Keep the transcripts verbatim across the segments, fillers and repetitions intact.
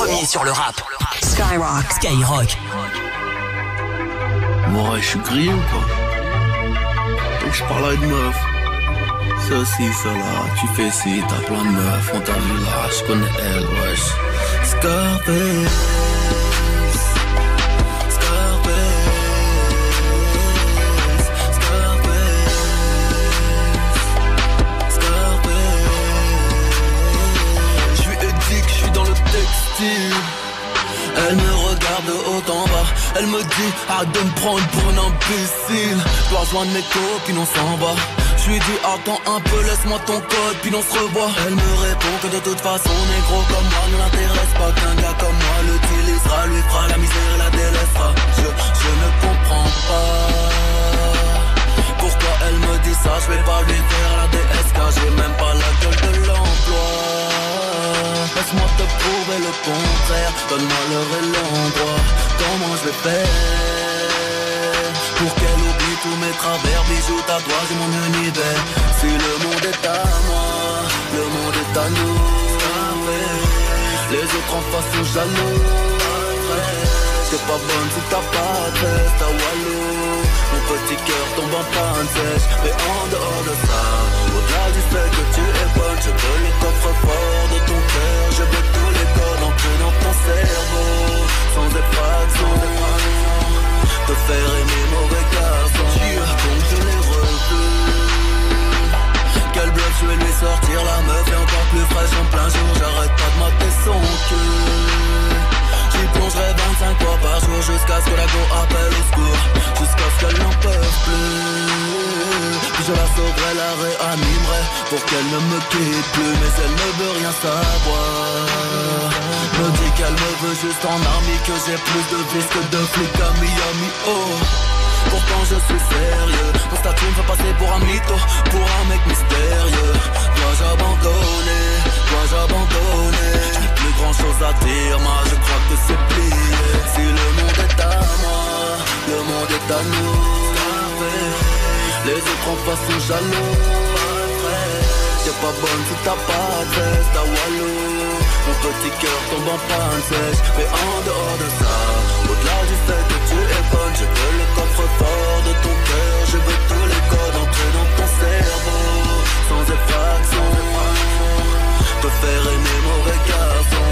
premier sur le rap. Skyrock. Skyrock. Moi, je suis grillé ou quoi? Dès que je parle à une meuf, ceci, cela, tu fais ci, t'as plein de meufs, on t'a vu là, je connais elle, wesh. Scarface. Elle me regarde de haut en bas. Elle me dit arrête de me prendre pour un imbécile. Je dois rejoindre mes copines, on s'en va. Je lui dis attends un peu, laisse-moi ton code, puis on se revoit. Elle me répond que de toute façon négro comme moi ne l'intéresse pas, qu'un gars comme moi l'utilisera, lui fera la misère et la délaissera. Je, je ne comprends pas pourquoi elle me dit ça. Je vais pas lui faire la D S K, j'ai même pas la gueule de l'emploi. Laisse-moi te prouver le contraire, donne-moi l'heure et l'endroit. Comment je vais faire pour qu'elle oublie tous mes travers, bijoux, tatouages et mon univers. Si le monde est à moi, le monde est à nous. Les autres en face sont jaloux. C'est pas bonne si t'as pas de test à Walou. Mon petit cœur tombe en panne sèche. Mais en dehors de ça, au-delà du fait que tu es bonne, je veux le coffre-fort de ton cœur. Je veux tous les codes ancrés dans ton cerveau. Sans effraction, sans effraction, te faire aimer mauvais garçon. Donc je l'ai revu. Quel bluff, je vais lui sortir la meuf est encore plus fraîche en plein jour. J'arrête pas de mater son cul. J'y plongerai vingt-cinq fois par jour jusqu'à ce que la go appelle au secours, jusqu'à ce qu'elle n'en peut plus. Puis je la sauverai, la réanimerai pour qu'elle ne me quitte plus. Mais elle ne veut rien savoir. Me dit qu'elle me veut juste en army, que j'ai plus de vis que de flics à Miami. Oh, pourtant je suis sérieux. Mon statut me fait passer pour un mytho, pour un mec mystérieux. Dois-je abandonner? Dois-je abandonner? Je n'ai plus grand chose à dire, moi je crois que c'est plié. Si le monde est à moi, le monde est à nous. Les autres en face sont jaloux. C'est pas bonne si t'as pas de test à Walou. Mon petit cœur tombe en panne sèche. Mais en dehors de ça, au-delà du fait que tu es bonne, je veux le coffre-fort de ton cœur. Je veux tous les codes entrés dans ton cerveau. Sans effraction, te faire aimer mauvais garçon.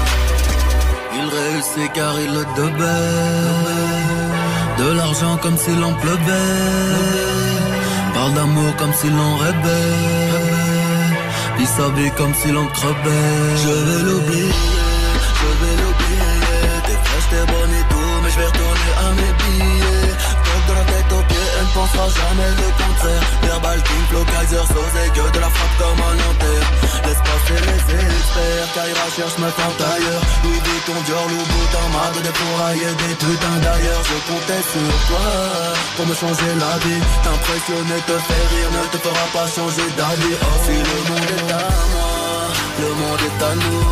Il réussit car il le devait. De l'argent comme s'il en pleuvait. Parle d'amour comme s'il en rêvait. Il s'habille comme s'il en crevait. Je vais l'oublier, je vais l'oublier. T'es fraîche, t'es bonne et tout, mais je vais retourner à mes billets. Toque de la tête aux pieds, elle ne pensera jamais le contraire. Verbal King, Flow, Kaiser, Sauce et que de la frappe comme un Nanterre. Laisse passer les experts, Kaira cherche me tente ailleurs. Louis Vuitton, Dior, Louboutin, marre de dépourailler des putains d'ailleurs. Je comptais sur toi pour me changer la vie. T'impressionner, te faire rire, ne te fera pas changer d'avis. Oh, si le monde est à moi, le monde est à nous.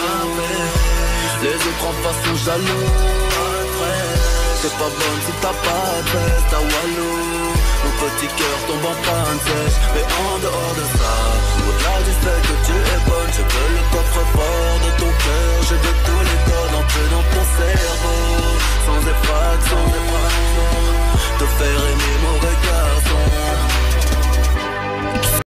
Les autres en face sont jaloux. C'est pas bonne si t'as pas de test à Walou. Mon petit cœur tombe en panne sèche. Mais en dehors de ça, au-delà du fait que tu es bonne, je veux le coffre-fort de ton cœur. Je veux tous les codes entrés dans ton cerveau. Sans effraction, te faire aimer